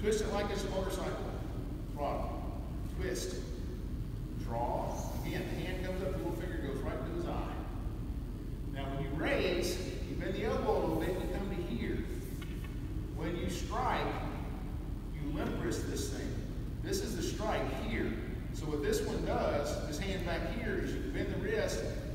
twist it like it's a motorcycle. Throttle. Twist. Draw. Again, the hand comes up, the little finger goes right to his eye. Now when you raise, you bend the elbow a little bit, you come to here. When you strike, you limp wrist this thing. This is the strike here. So what this one does, this hand back here, is you bend the wrist,